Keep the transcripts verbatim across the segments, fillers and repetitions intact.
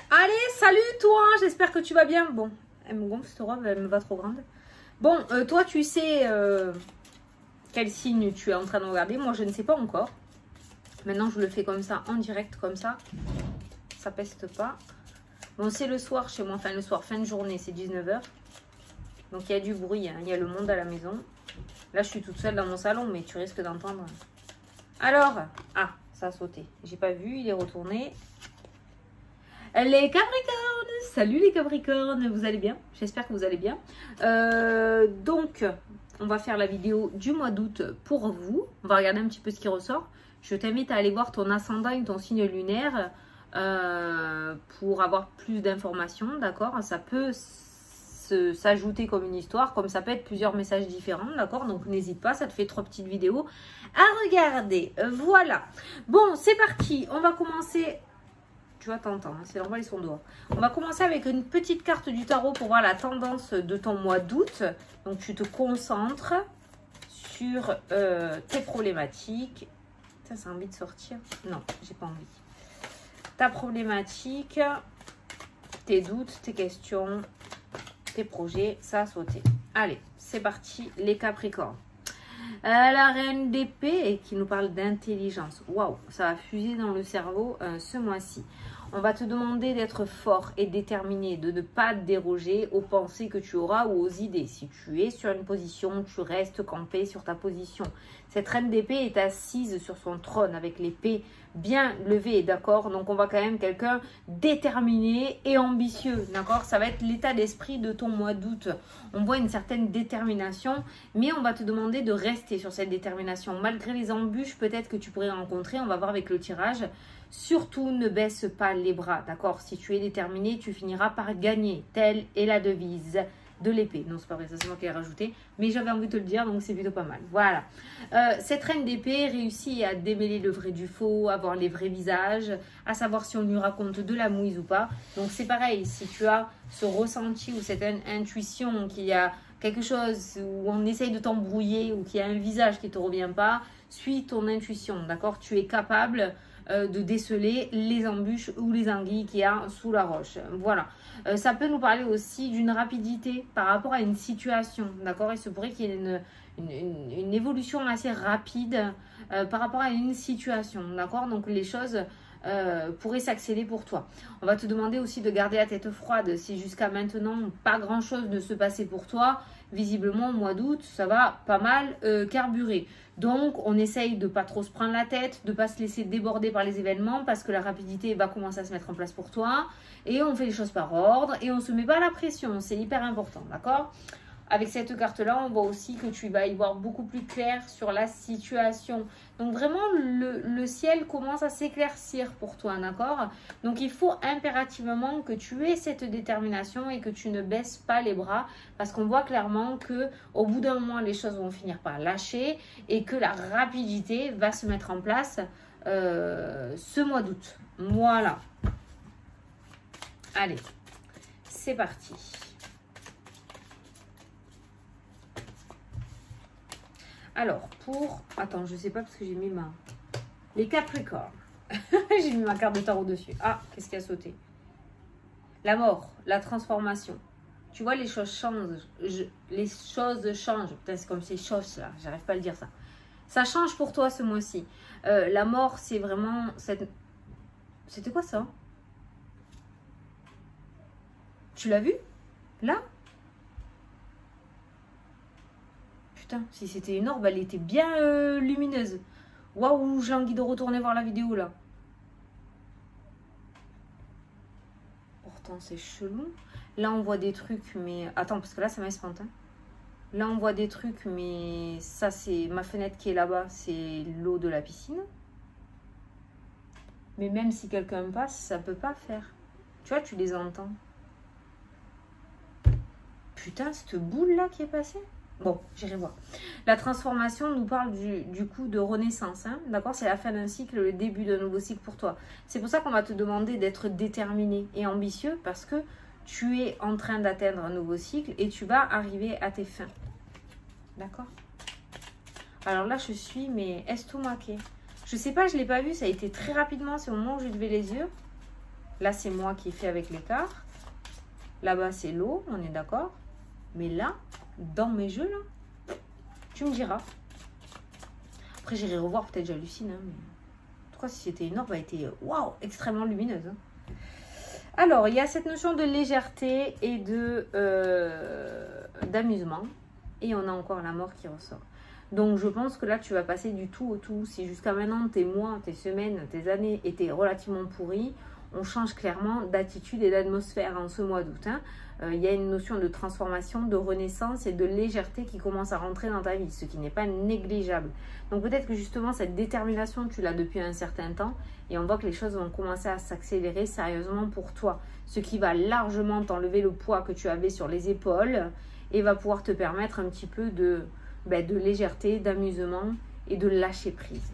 Allez, salut toi, j'espère que tu vas bien. Bon, elle me gonfle cette robe, elle me va trop grande. Bon, euh, toi tu sais euh, quel signe tu es en train de regarder. Moi je ne sais pas encore. Maintenant je le fais comme ça, en direct comme ça. Ça peste pas. Bon, c'est le soir chez moi, enfin le soir, fin de journée, c'est dix-neuf heures. Donc il y a du bruit, hein. Il y a le monde à la maison. Là je suis toute seule dans mon salon, mais tu risques d'entendre. Alors, ah, ça a sauté. J'ai pas vu, il est retourné. Les Capricornes, salut les Capricornes, vous allez bien? J'espère que vous allez bien. Euh, donc, on va faire la vidéo du mois d'août pour vous. On va regarder un petit peu ce qui ressort. Je t'invite à aller voir ton ascendant et ton signe lunaire euh, pour avoir plus d'informations, d'accord? Ça peut s'ajouter comme une histoire, comme ça peut être plusieurs messages différents, d'accord? Donc, n'hésite pas, ça te fait trois petites vidéos à regarder. Euh, voilà. Bon, c'est parti. On va commencer... Tu vois, t'entends, hein, c'est normal, ils sont dehors. On va commencer avec une petite carte du tarot pour voir la tendance de ton mois d'août. Donc, tu te concentres sur euh, tes problématiques. Ça, c'est envie de sortir? Non, j'ai pas envie. Ta problématique, tes doutes, tes questions, tes projets, ça a sauté. Allez, c'est parti, les Capricornes. Euh, la reine d'épée qui nous parle d'intelligence. Waouh, ça va fuser dans le cerveau euh, ce mois-ci. On va te demander d'être fort et déterminé, de ne pas déroger aux pensées que tu auras ou aux idées. Si tu es sur une position, tu restes campé sur ta position. Cette reine d'épée est assise sur son trône avec l'épée bien levée, d'accord? Donc on va quand même quelqu'un déterminé et ambitieux, d'accord? Ça va être l'état d'esprit de ton mois d'août. On voit une certaine détermination, mais on va te demander de rester sur cette détermination. Malgré les embûches peut-être que tu pourrais rencontrer, on va voir avec le tirage. Surtout, ne baisse pas les bras, d'accord? Si tu es déterminé, tu finiras par gagner. Telle est la devise de l'épée. Non, c'est pas vrai, ça c'est moi qui l'ai rajouté. Mais j'avais envie de te le dire, donc c'est plutôt pas mal. Voilà. Euh, cette reine d'épée réussit à démêler le vrai du faux, à voir les vrais visages, à savoir si on lui raconte de la mouise ou pas. Donc c'est pareil, si tu as ce ressenti ou cette intuition qu'il y a quelque chose où on essaye de t'embrouiller ou qu'il y a un visage qui ne te revient pas, suis ton intuition, d'accord? Tu es capable... Euh, de déceler les embûches ou les anguilles qu'il y a sous la roche. Voilà. Euh, ça peut nous parler aussi d'une rapidité par rapport à une situation. D'accord? Il se pourrait qu'il y ait une, une, une, une évolution assez rapide euh, par rapport à une situation. D'accord? Donc les choses euh, pourraient s'accélérer pour toi. On va te demander aussi de garder la tête froide. Si jusqu'à maintenant pas grand chose ne se passait pour toi, visiblement au mois d'août ça va pas mal euh, carburer. Donc on essaye de pas trop se prendre la tête, de pas se laisser déborder par les événements parce que la rapidité va commencer à se mettre en place pour toi et on fait les choses par ordre et on se met pas la pression, c'est hyper important, d'accord? Avec cette carte-là, on voit aussi que tu vas y voir beaucoup plus clair sur la situation. Donc vraiment, le, le ciel commence à s'éclaircir pour toi, d'accord? Donc il faut impérativement que tu aies cette détermination et que tu ne baisses pas les bras parce qu'on voit clairement que au bout d'un moment, les choses vont finir par lâcher et que la rapidité va se mettre en place euh, ce mois d'août. Voilà. Allez, c'est parti. Alors, pour... Attends, je sais pas parce que j'ai mis ma... Les Capricornes. J'ai mis ma carte de tarot dessus. Ah, qu'est-ce qui a sauté? La mort, la transformation. Tu vois, les choses changent. Je... Les choses changent. Putain, c'est comme ces choses là. J'arrive pas à le dire ça. Ça change pour toi ce mois-ci. Euh, la mort, c'est vraiment... cette. C'était quoi ça? Tu l'as vu? Là? Putain, si c'était une orbe, elle était bien euh, lumineuse. Waouh, j'ai envie de retourner voir la vidéo là. Pourtant, c'est chelou. Là, on voit des trucs, mais... Attends, parce que là, ça m'espante. Hein. Là, on voit des trucs, mais ça, c'est ma fenêtre qui est là-bas. C'est l'eau de la piscine. Mais même si quelqu'un passe, ça peut pas faire. Tu vois, tu les entends. Putain, cette boule là qui est passée. Bon, j'irai voir. La transformation nous parle du, du coup de renaissance, hein, d'accord? C'est la fin d'un cycle, le début d'un nouveau cycle pour toi. C'est pour ça qu'on va te demander d'être déterminé et ambitieux parce que tu es en train d'atteindre un nouveau cycle et tu vas arriver à tes fins. D'accord? Alors là, je suis mais estomaquée. Je sais pas, je l'ai pas vu, ça a été très rapidement, c'est au moment où j'ai levé les yeux. Là, c'est moi qui ai fait avec l'écart. Là-bas, c'est l'eau, on est d'accord. Mais là, dans mes jeux, là, tu me diras. Après, j'irai revoir, peut-être j'hallucine. Hein, mais... En tout cas, si c'était une orbe, elle était waouh, extrêmement lumineuse. Hein. Alors, il y a cette notion de légèreté et de euh, d'amusement. Et on a encore la mort qui ressort. Donc, je pense que là, tu vas passer du tout au tout. Si jusqu'à maintenant, tes mois, tes semaines, tes années étaient relativement pourris, on change clairement d'attitude et d'atmosphère en ce mois d'août. Hein. Euh, il y a une notion de transformation, de renaissance et de légèreté qui commence à rentrer dans ta vie, ce qui n'est pas négligeable. Donc peut-être que justement cette détermination, tu l'as depuis un certain temps et on voit que les choses vont commencer à s'accélérer sérieusement pour toi, ce qui va largement t'enlever le poids que tu avais sur les épaules et va pouvoir te permettre un petit peu de, ben, de légèreté, d'amusement et de lâcher prise.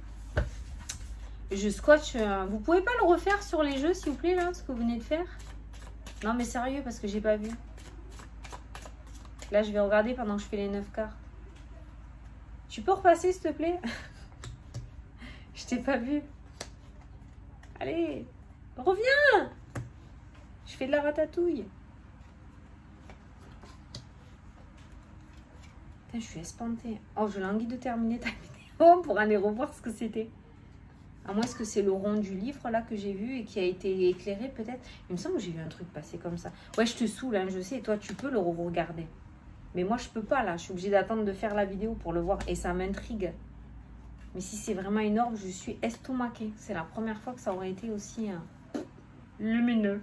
Je scotche. Euh, vous pouvez pas le refaire sur les jeux, s'il vous plaît, là, ce que vous venez de faire? Non, mais sérieux, parce que j'ai pas vu. Là, je vais regarder pendant que je fais les neuf cartes. Tu peux repasser, s'il te plaît? Je t'ai pas vu. Allez, reviens! Je fais de la ratatouille. Putain, je suis espantée. Oh, je languis de terminer ta vidéo pour aller revoir ce que c'était. À moins que c'est le rond du livre là que j'ai vu et qui a été éclairé peut-être. Il me semble que j'ai vu un truc passer comme ça. Ouais, je te saoule, hein, je sais. Toi, tu peux le regarder. Mais moi, je peux pas là. Je suis obligée d'attendre de faire la vidéo pour le voir. Et ça m'intrigue. Mais si c'est vraiment une orbe, je suis estomaquée. C'est la première fois que ça aurait été aussi euh, lumineux.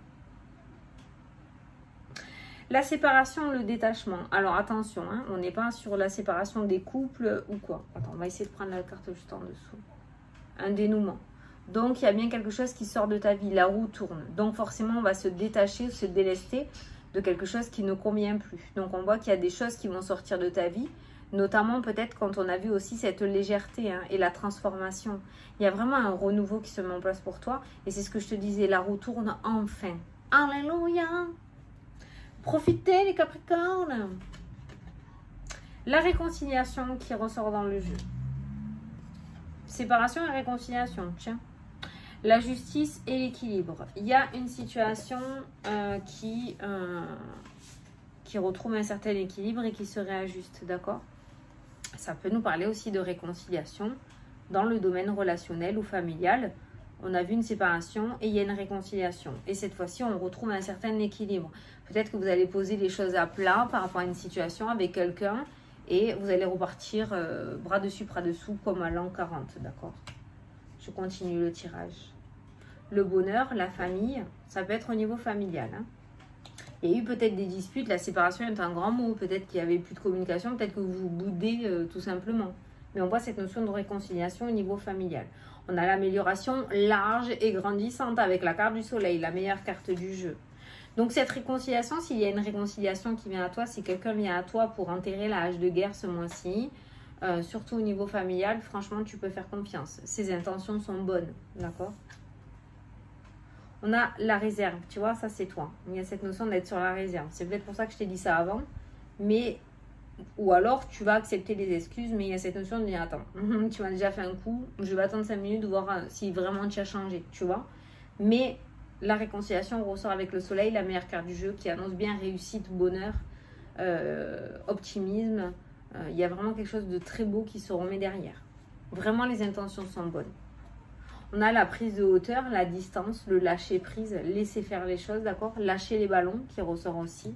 La séparation, le détachement. Alors attention, hein, on n'est pas sur la séparation des couples ou quoi. Attends, on va essayer de prendre la carte juste en dessous. Un dénouement. Donc, il y a bien quelque chose qui sort de ta vie. La roue tourne. Donc, forcément, on va se détacher, se délester de quelque chose qui ne convient plus. Donc, on voit qu'il y a des choses qui vont sortir de ta vie. Notamment, peut-être, quand on a vu aussi cette légèreté hein, et la transformation. Il y a vraiment un renouveau qui se met en place pour toi. Et c'est ce que je te disais. La roue tourne enfin. Alléluia! Profitez, les Capricornes! La réconciliation qui ressort dans le jeu. Séparation et réconciliation, tiens. La justice et l'équilibre. Il y a une situation euh, qui, euh, qui retrouve un certain équilibre et qui se réajuste, d'accord? Ça peut nous parler aussi de réconciliation dans le domaine relationnel ou familial. On a vu une séparation et il y a une réconciliation. Et cette fois-ci, on retrouve un certain équilibre. Peut-être que vous allez poser les choses à plat par rapport à une situation avec quelqu'un. Et vous allez repartir euh, bras dessus, bras dessous, comme à l'an quarante, d'accord? Je continue le tirage. Le bonheur, la famille, ça peut être au niveau familial. Hein. Il y a eu peut-être des disputes, la séparation est un grand mot. Peut-être qu'il n'y avait plus de communication, peut-être que vous vous boudez euh, tout simplement. Mais on voit cette notion de réconciliation au niveau familial. On a l'amélioration large et grandissante avec la carte du soleil, la meilleure carte du jeu. Donc cette réconciliation, s'il y a une réconciliation qui vient à toi, si quelqu'un vient à toi pour enterrer la hache de guerre ce mois-ci, euh, surtout au niveau familial, franchement, tu peux faire confiance. Ses intentions sont bonnes, d'accord? On a la réserve, tu vois, ça c'est toi. Il y a cette notion d'être sur la réserve. C'est peut-être pour ça que je t'ai dit ça avant, mais... Ou alors, tu vas accepter les excuses, mais il y a cette notion de dire, attends, tu m'as déjà fait un coup, je vais attendre cinq minutes, voir si vraiment tu as changé, tu vois. Mais... La réconciliation ressort avec le soleil, la meilleure carte du jeu qui annonce bien réussite, bonheur, euh, optimisme. Euh, il y a vraiment quelque chose de très beau qui se remet derrière. Vraiment, les intentions sont bonnes. On a la prise de hauteur, la distance, le lâcher prise, laisser faire les choses, d'accord? Lâcher les ballons qui ressort aussi.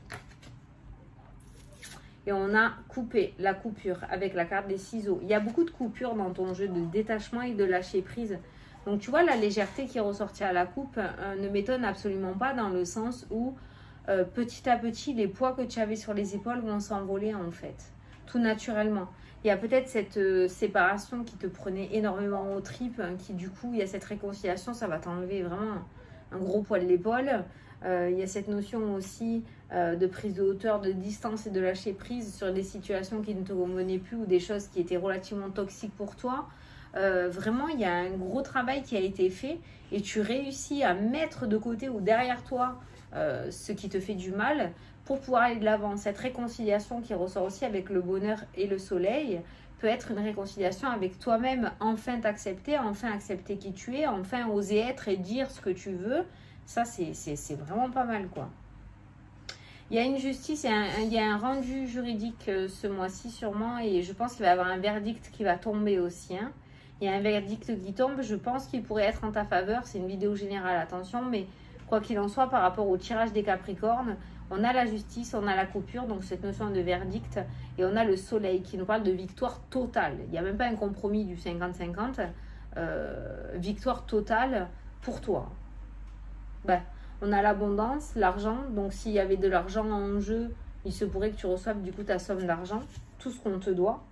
Et on a coupé, la coupure avec la carte des ciseaux. Il y a beaucoup de coupures dans ton jeu de détachement et de lâcher prise. Donc, tu vois, la légèreté qui est ressortie à la coupe euh, ne m'étonne absolument pas dans le sens où, euh, petit à petit, les poids que tu avais sur les épaules vont s'envoler, en fait, tout naturellement. Il y a peut-être cette euh, séparation qui te prenait énormément aux tripes, hein, qui, du coup, il y a cette réconciliation, ça va t'enlever vraiment un gros poids de l'épaule. Euh, il y a cette notion aussi euh, de prise de hauteur, de distance et de lâcher prise sur des situations qui ne te convenaient plus ou des choses qui étaient relativement toxiques pour toi. Euh, vraiment, il y a un gros travail qui a été fait et tu réussis à mettre de côté ou derrière toi euh, ce qui te fait du mal pour pouvoir aller de l'avant. Cette réconciliation qui ressort aussi avec le bonheur et le soleil peut être une réconciliation avec toi-même. Enfin t'accepter, enfin accepter qui tu es, enfin oser être et dire ce que tu veux. Ça, c'est vraiment pas mal, quoi. Il y a une justice, il y a un, il y a un rendu juridique euh, ce mois-ci sûrement, et je pense qu'il va y avoir un verdict qui va tomber aussi. Hein. Il y a un verdict qui tombe, je pense qu'il pourrait être en ta faveur. C'est une vidéo générale, attention, mais quoi qu'il en soit, par rapport au tirage des Capricornes, on a la justice, on a la coupure, donc cette notion de verdict, et on a le soleil qui nous parle de victoire totale. Il n'y a même pas un compromis du cinquante cinquante, euh, victoire totale pour toi. Ben, on a l'abondance, l'argent, donc s'il y avait de l'argent en jeu, il se pourrait que tu reçoives du coup ta somme d'argent, tout ce qu'on te doit.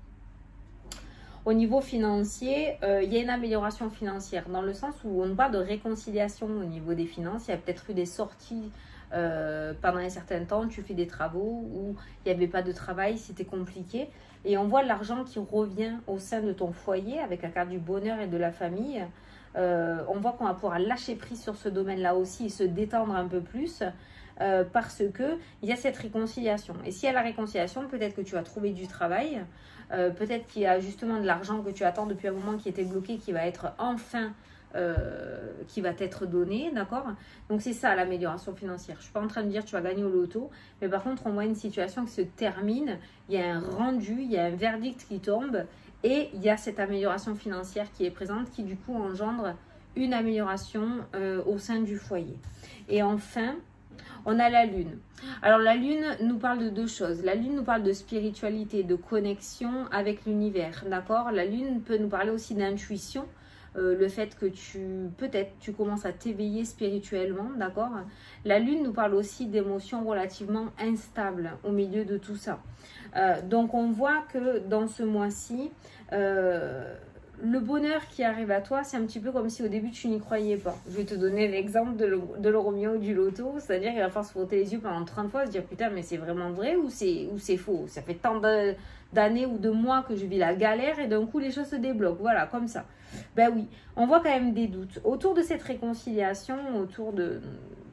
Au niveau financier, euh, il y a une amélioration financière, dans le sens où on parle de réconciliation au niveau des finances. Il y a peut-être eu des sorties euh, pendant un certain temps, tu fais des travaux, ou il n'y avait pas de travail, c'était compliqué. Et on voit l'argent qui revient au sein de ton foyer, avec la carte du bonheur et de la famille. Euh, on voit qu'on va pouvoir lâcher prise sur ce domaine-là aussi et se détendre un peu plus euh, parce que il y a cette réconciliation. Et s'il y a la réconciliation, peut-être que tu vas trouver du travail, euh, peut-être qu'il y a justement de l'argent que tu attends depuis un moment qui était bloqué, qui va être enfin, euh, qui va t'être donné, d'accord? Donc c'est ça l'amélioration financière. Je suis pas en train de dire que tu vas gagner au loto, mais par contre on voit une situation qui se termine, il y a un rendu, il y a un verdict qui tombe. Et il y a cette amélioration financière qui est présente, qui du coup engendre une amélioration euh, au sein du foyer. Et enfin, on a la lune. Alors la lune nous parle de deux choses. La lune nous parle de spiritualité, de connexion avec l'univers, d'accord? La lune peut nous parler aussi d'intuition. Euh, le fait que tu, peut-être, tu commences à t'éveiller spirituellement, d'accord? La lune nous parle aussi d'émotions relativement instables au milieu de tout ça. Euh, donc on voit que dans ce mois-ci, euh, le bonheur qui arrive à toi, c'est un petit peu comme si au début tu n'y croyais pas. Je vais te donner l'exemple de l'euro million ou du loto, c'est-à-dire qu'il va falloir se frotter les yeux pendant trente fois, se dire putain mais c'est vraiment vrai ou c'est ou c'est faux? Ça fait tant d'années ou de mois que je vis la galère et d'un coup les choses se débloquent, voilà, comme ça. Ben oui, on voit quand même des doutes. Autour de cette réconciliation, autour de,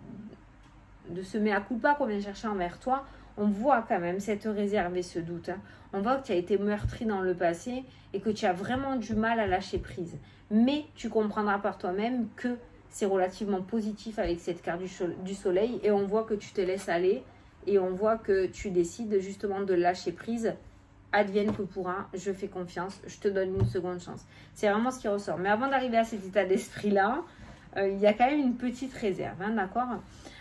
de ce mea culpa qu'on vient chercher envers toi, on voit quand même cette réserve et ce doute. Hein. On voit que tu as été meurtri dans le passé et que tu as vraiment du mal à lâcher prise. Mais tu comprendras par toi-même que c'est relativement positif avec cette carte du, du soleil et on voit que tu te laisses aller et on voit que tu décides justement de lâcher prise. Advienne que pourra, je fais confiance, je te donne une seconde chance. C'est vraiment ce qui ressort. Mais avant d'arriver à cet état d'esprit-là, euh, il y a quand même une petite réserve, hein, d'accord ?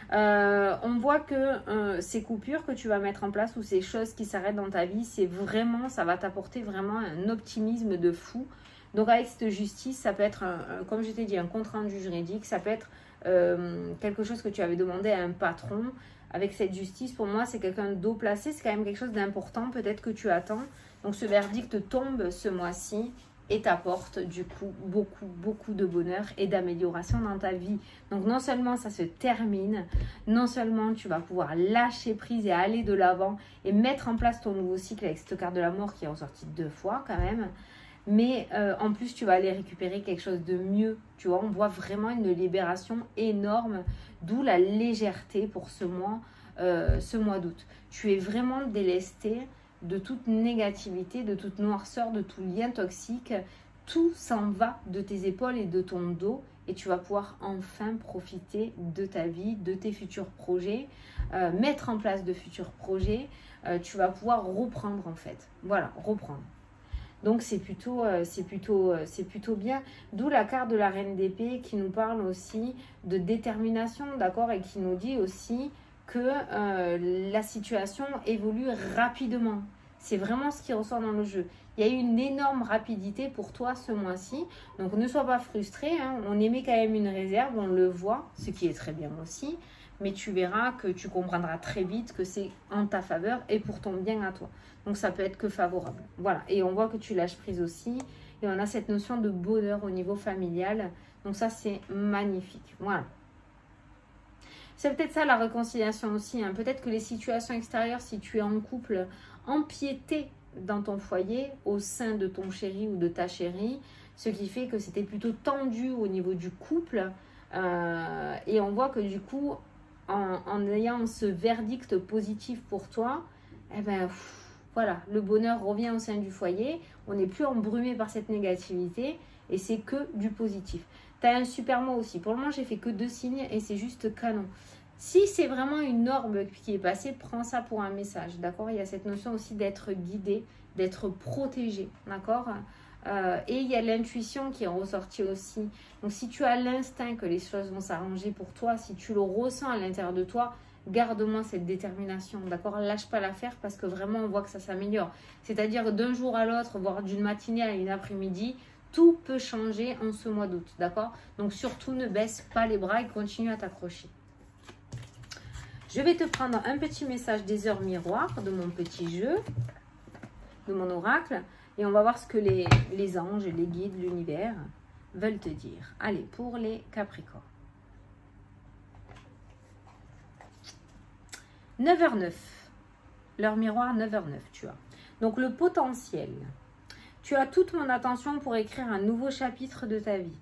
Euh, on voit que euh, ces coupures que tu vas mettre en place ou ces choses qui s'arrêtent dans ta vie, c'est vraiment, ça va t'apporter vraiment un optimisme de fou. Donc avec cette justice, ça peut être, un, un, comme je t'ai dit, un compte rendu juridique, ça peut être euh, quelque chose que tu avais demandé à un patron. Avec cette justice, pour moi, c'est quelqu'un d'haut placé, c'est quand même quelque chose d'important, peut-être que tu attends. Donc ce verdict tombe ce mois-ci et t'apporte du coup beaucoup, beaucoup de bonheur et d'amélioration dans ta vie. Donc non seulement ça se termine, non seulement tu vas pouvoir lâcher prise et aller de l'avant et mettre en place ton nouveau cycle avec cette carte de la mort qui est ressortie deux fois quand même, mais euh, en plus tu vas aller récupérer quelque chose de mieux. Tu vois, on voit vraiment une libération énorme, d'où la légèreté pour ce mois, euh, ce mois d'août. Tu es vraiment délesté de toute négativité, de toute noirceur, de tout lien toxique. Tout s'en va de tes épaules et de ton dos et tu vas pouvoir enfin profiter de ta vie, de tes futurs projets, euh, mettre en place de futurs projets. Euh, tu vas pouvoir reprendre en fait. Voilà, reprendre. Donc c'est plutôt, euh, c'est plutôt, euh, c'est plutôt bien. D'où la carte de la reine d'épée qui nous parle aussi de détermination, d'accord, et qui nous dit aussi que euh, la situation évolue rapidement. C'est vraiment ce qui ressort dans le jeu. Il y a eu une énorme rapidité pour toi ce mois-ci. Donc ne sois pas frustré. Hein. On émet quand même une réserve, on le voit, ce qui est très bien aussi. Mais tu verras que tu comprendras très vite que c'est en ta faveur et pour ton bien à toi. Donc ça peut être que favorable. Voilà. Et on voit que tu lâches prise aussi. Et on a cette notion de bonheur au niveau familial. Donc ça, c'est magnifique. Voilà. C'est peut-être ça la réconciliation aussi. Hein. Peut-être que les situations extérieures, si tu es en couple, empiétaient dans ton foyer, au sein de ton chéri ou de ta chérie, ce qui fait que c'était plutôt tendu au niveau du couple. Euh, et on voit que du coup, en, en ayant ce verdict positif pour toi, eh ben, pff, voilà, le bonheur revient au sein du foyer. On n'est plus embrumé par cette négativité et c'est que du positif. Tu as un super mois aussi. Pour le moment, j'ai fait que deux signes et c'est juste canon. Si c'est vraiment une orbe qui est passée, prends ça pour un message, d'accord? Il y a cette notion aussi d'être guidé, d'être protégé, d'accord? euh, Et il y a l'intuition qui est ressortie aussi. Donc, si tu as l'instinct que les choses vont s'arranger pour toi, si tu le ressens à l'intérieur de toi, garde-moi cette détermination, d'accord? Lâche pas l'affaire parce que vraiment, on voit que ça s'améliore. C'est-à-dire d'un jour à l'autre, voire d'une matinée à une après-midi, tout peut changer en ce mois d'août, d'accord? Donc, surtout, ne baisse pas les bras et continue à t'accrocher. Je vais te prendre un petit message des heures miroirs de mon petit jeu, de mon oracle. Et on va voir ce que les, les anges, les guides, l'univers veulent te dire. Allez, pour les Capricornes. neuf heures neuf. L'heure miroir, neuf heures neuf, tu as. Donc, le potentiel. Tu as toute mon attention pour écrire un nouveau chapitre de ta vie.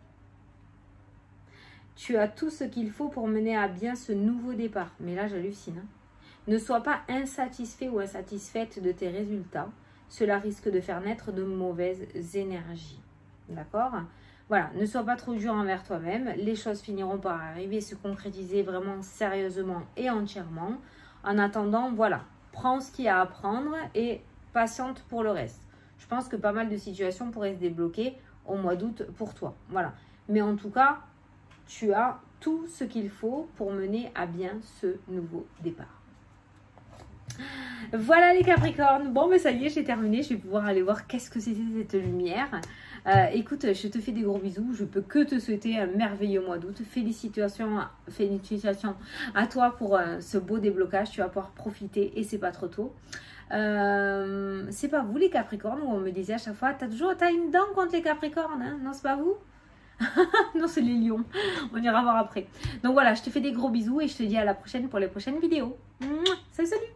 Tu as tout ce qu'il faut pour mener à bien ce nouveau départ. Mais là, j'hallucine. Hein. Ne sois pas insatisfait ou insatisfaite de tes résultats. Cela risque de faire naître de mauvaises énergies. D'accord? Voilà, ne sois pas trop dur envers toi-même. Les choses finiront par arriver, se concrétiser vraiment sérieusement et entièrement. En attendant, voilà, prends ce qu'il y a à prendre et patiente pour le reste. Je pense que pas mal de situations pourraient se débloquer au mois d'août pour toi. Voilà. Mais en tout cas, tu as tout ce qu'il faut pour mener à bien ce nouveau départ. Voilà les Capricornes. Bon, mais ça y est, j'ai terminé. Je vais pouvoir aller voir qu'est-ce que c'était cette lumière. Euh, écoute, je te fais des gros bisous. Je peux que te souhaiter un merveilleux mois d'août. Félicitations, félicitations à toi pour euh, ce beau déblocage. Tu vas pouvoir profiter et c'est pas trop tôt. Euh, c'est pas vous les Capricornes où on me disait à chaque fois, t'as toujours t'as une dent contre les Capricornes, hein? Non, c'est pas vous? Non, c'est les lions. On ira voir après. Donc voilà, je te fais des gros bisous et je te dis à la prochaine pour les prochaines vidéos. Salut, salut!